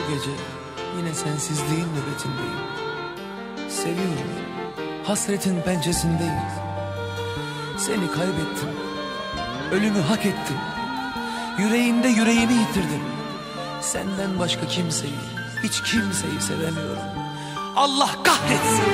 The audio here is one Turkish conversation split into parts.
gece yine sensizliğin nöbetindeyim. Seviyorum, hasretin pençesindeyim. Seni kaybettim, ölümü hak ettim. Yüreğinde yüreğimi yitirdim. Senden başka kimseyi, hiç kimseyi sevemiyorum. Allah kahretsin.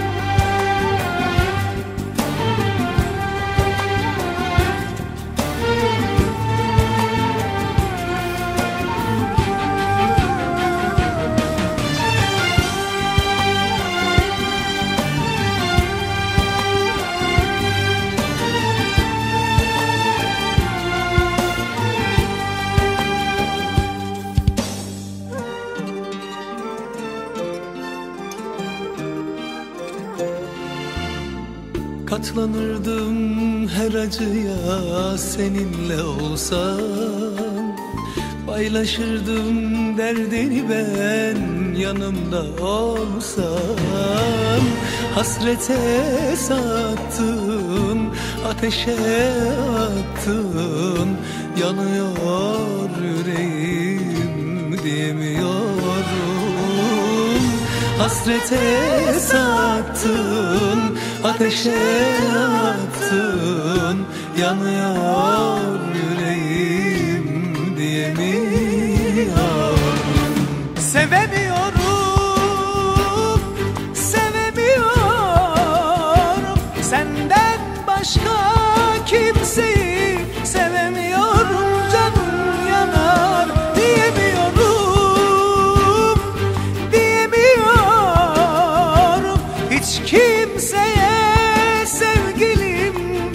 Katlanırdım her acıya seninle olsam, paylaşırdım derdini ben yanımda olsam. Hasrete sattın, ateşe attın, yanıyor yüreğim diyemiyorum. Hasrete sattın, ateşe attın, yanıyor yüreğim diyemiyorum. Sevemiyorum, sevemiyorum, senden başka kimseyi sevemiyorum. Canım yanar diyemiyorum, diyemiyorum. Hiç kimseye sevgilim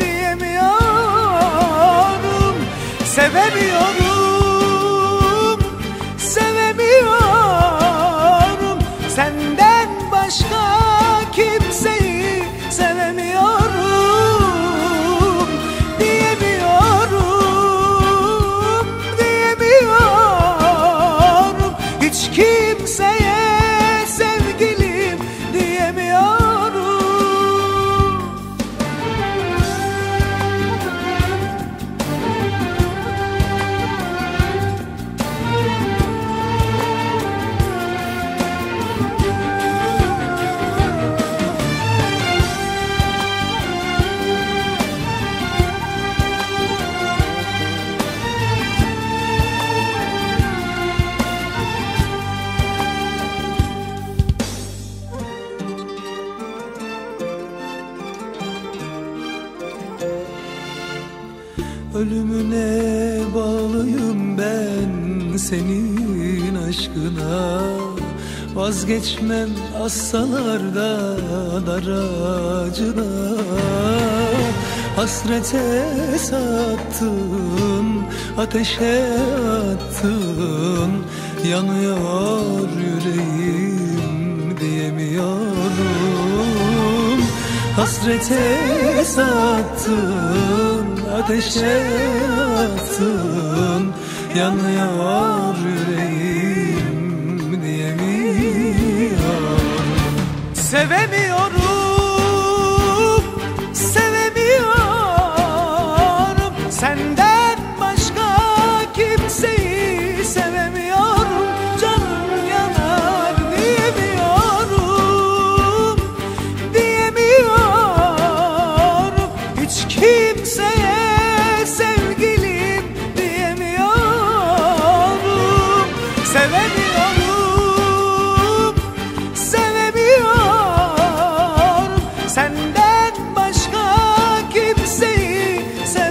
diyemiyorum. Sevemiyorum, sevemiyorum, senden başka kimseyi sevemiyorum. Diyemiyorum, diyemiyorum. Hiç kimseye sevgilim diyemiyorum. Ölümüne bağlıyım ben senin aşkına. Vazgeçmem assalar da daracına. Hasrete sattın, ateşe attın, yanıyor yüreğim diyemiyorum. Hasrete sattın, ateşe attın, yanıyor yüreğim diyemiyorum. Sevemiyorum, sevemiyorum, senden başka kimseyi sevemiyorum. Canım yanar diyemiyorum, diyemiyorum. Hiç kimseye sevgilim diyemiyorum. Sevemiyorum, sevemiyorum, senden başka kimseyi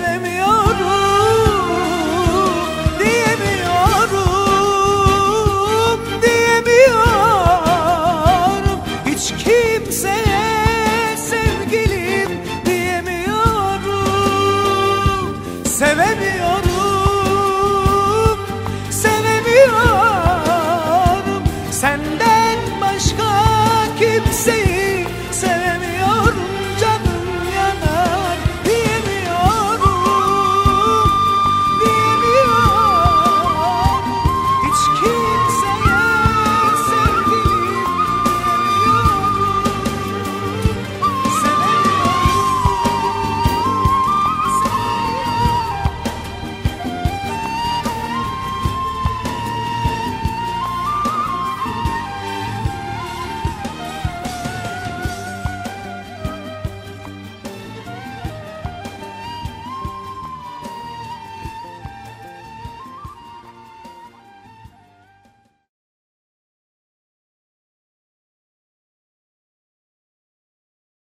sevemiyorum. Diyemiyorum, diyemiyorum. Hiç kimseye sevgilim diyemiyorum. Sevemiyorum.